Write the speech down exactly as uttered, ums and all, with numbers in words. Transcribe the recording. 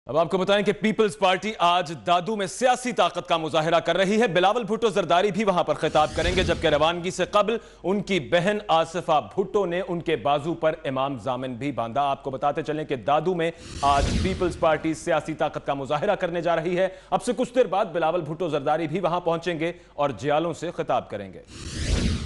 अब आपको बताएं कि पीपल्स पार्टी आज दादू में सियासी ताकत का मुजाहिरा कर रही है। बिलावल भुट्टो जरदारी भी वहां पर खिताब करेंगे, जबकि रवानगी से कबल उनकी बहन आसिफा भुट्टो ने उनके बाजू पर इमाम जामिन भी बांधा। आपको बताते चलें कि दादू में आज पीपल्स पार्टी सियासी ताकत का मुजाहिरा करने जा रही है। अब से कुछ देर बाद बिलावल भुट्टो जरदारी भी वहां पहुंचेंगे और जियालों से खिताब करेंगे।